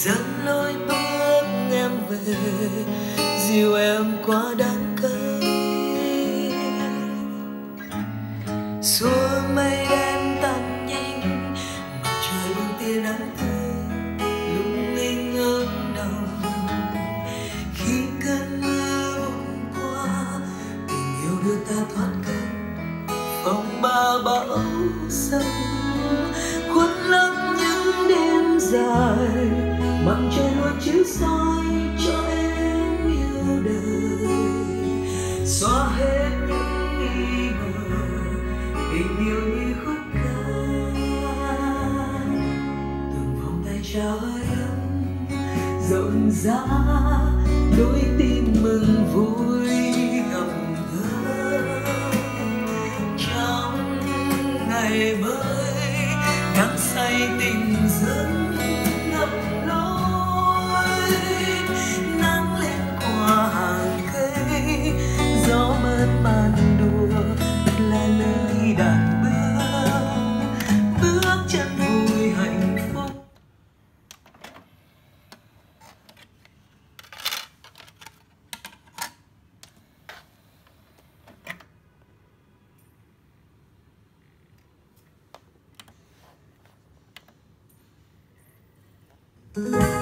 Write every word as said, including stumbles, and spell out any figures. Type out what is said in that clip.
dẫn lối bước em về, dìu em qua đắng cay. Xua mây đen tan nhanh, mặt trời buông tia nắng tươi lung linh ấm nồng. Khi cơn mưa bỗng qua, tình yêu đưa ta thoát cơn phong ba bão sông. Khuất lấp những đêm dài, mặt trời luôn chiếu soi cho em yêu đời. Xóa hết những nghi ngờ, tình yêu như khúc ca. Từng vòng tay trao ấm rộn rã, đôi tim mừng vui gặp gỡ. Trong ngày mới nắng say tình dẫn ngập lối, nắng lên qua hàng cây, gió mơn man đùa là lời đàn bước, bước chân vui hạnh phúc. Love